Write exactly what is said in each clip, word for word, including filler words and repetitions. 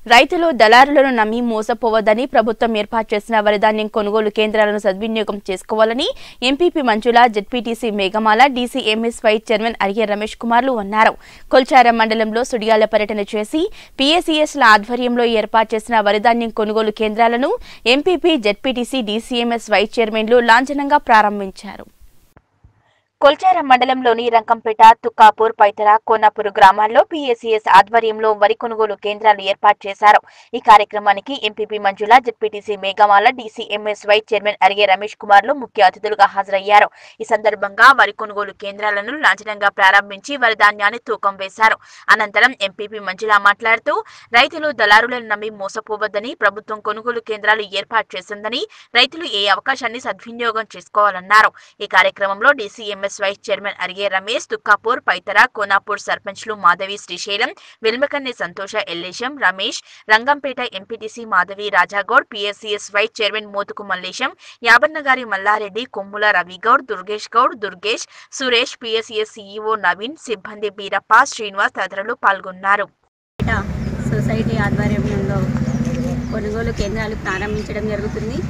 రైతులు దళారులను నమ్మి మోసపోవద్దని ప్రభుత్వం ఏర్పాటు చేసిన వరిధాన్యం కొనుగోలు కేంద్రాలను సద్వినియోగం చేసుకోవాలని MPP Manjula, ZPTC Meghamala, DCMS vice chairman Arige Ramesh కుమార్లు అన్నారు. కొల్చారం మండలంలో సుడిగాల పర్యటన చేసి పీఏసీఎస్ల ఆధ్వర్యంలో ఏర్పాటు చేసిన వరిధాన్యం కొనుగోలు కేంద్రాలను ఎంపీపీ, జెడ్పీటీసీ, డీసీఎంఎస్ వైస్ చైర్మన్లు లాంఛనంగా ప్రారంభించారు. కొల్చారం మండలంలోని రంకంపేట, తుక్కాపూర్, పైతర, కోనాపూర్ గ్రామాల్లో పీఏసీఎస్ ఆధ్వర్యంలో వరి కొనుగోలు కేంద్రాలు ఏర్పాటు చేశారు. ఈ కార్యక్రమానికి MPP Manjula, ZPTC Meghamala, DCMS vice chairman Arige Ramesh కుమార్లు ముఖ్య అతిథులుగా హాజరయ్యారు. ఈ సందర్భంగా వరి కొనుగోలు కేంద్రాలను లాంఛనంగా ప్రారంభించి వరి ధాన్యాన్ని తూకం వేశారు. అనంతరం ఎంపీపీ మంజుల మాట్లాడుతూ రైతులు దళారులను నమ్మి మోసపోవద్దని ప్రభుత్వం కొనుగోలు కేంద్రాలు ఏర్పాటు చేసిందని, రైతులు ఏ అవకాశాన్ని సద్వినియోగం చేసుకోవాలన్నారు. ఈ కార్యక్రమంలో DCMS vice chairman Arige Ramesh, Tukkapur, Paitara, Konapur సర్పంచ్లు Madhavi, Srisailam, Velmakanne Santosha, Yellesham, Ramesh, Rangampet MPTC Madhavi, Rajagoud, PSCS vice chairman Motuku Mallesham, Yabannagari Mallareddy, Kommula Ravigoud, Durgesh Goud, Durgesh, Suresh, PSCS CEO Naveen, సిబ్బంది బీరప్ప, శ్రీనివాస్ తదితరులు పాల్గొన్నారు. సొసైటీ ఆధ్వర్యంలో కొనుగోలు కేంద్రాలు ప్రారంభించడం జరుగుతుంది.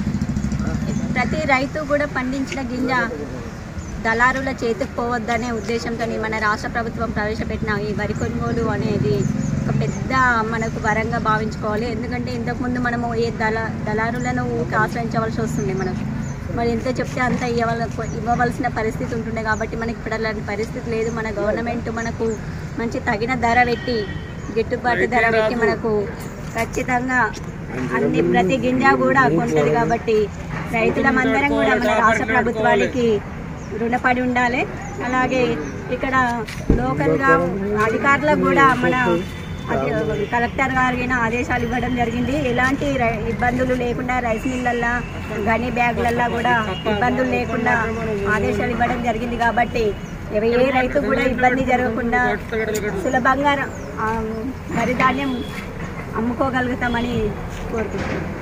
ప్రతి రైతు కూడా పండించిన గింజ దళారుల చేతికి పోవద్దనే ఉద్దేశంతో మన రాష్ట్ర ప్రభుత్వం ప్రవేశపెట్టిన ఈ వరి కొనుగోలు అనేది ఒక పెద్ద మనకు వరంగా భావించుకోవాలి. ఎందుకంటే ఇంతకుముందు మనము ఏ దళ దళారులను ఆశ్రయించవలసి వస్తుంది. మనకు మరి ఎంత చెప్తే అంత ఇవ్వాల ఇవ్వవలసిన పరిస్థితి ఉంటుండే. కాబట్టి మనకి ఇప్పుడు అలాంటి పరిస్థితి లేదు. మన గవర్నమెంట్ మనకు మంచి తగిన ధర పెట్టి, గిట్టుబాటు ధర పెట్టి మనకు ఖచ్చితంగా అన్ని ప్రతి గింజ కూడా కొంటుంది. కాబట్టి రైతులమందరం కూడా మన రాష్ట్ర ప్రభుత్వానికి రుణపడి ఉండాలి. అలాగే ఇక్కడ లోకల్గా అధికారులకు కూడా మన కలెక్టర్ గారికి ఆదేశాలు ఇవ్వడం జరిగింది. ఎలాంటి ఇబ్బందులు లేకుండా రైస్ మిల్లల్లో, గని బ్యాగులల్లో కూడా ఇబ్బందులు లేకుండా ఆదేశాలు ఇవ్వడం జరిగింది. కాబట్టి ఏ రైతు కూడా ఇబ్బంది జరగకుండా సులభంగా వరి ధాన్యం అమ్ముకోగలుగుతామని కోరుకుంటున్నాం.